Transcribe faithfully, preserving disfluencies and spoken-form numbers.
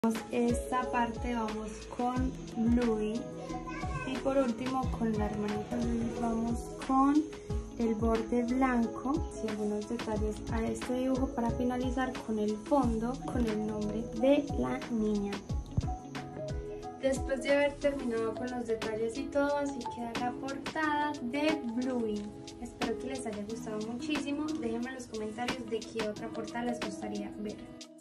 Esta parte vamos con Bluey y por último con la hermanita vamos con el borde blanco y algunos detalles a este dibujo para finalizar con el fondo con el nombre de la niña. Después de haber terminado con los detalles y todo, así queda la portada de Bluey. Espero que les haya gustado muchísimo. Déjenme en los comentarios de qué otra portada les gustaría ver.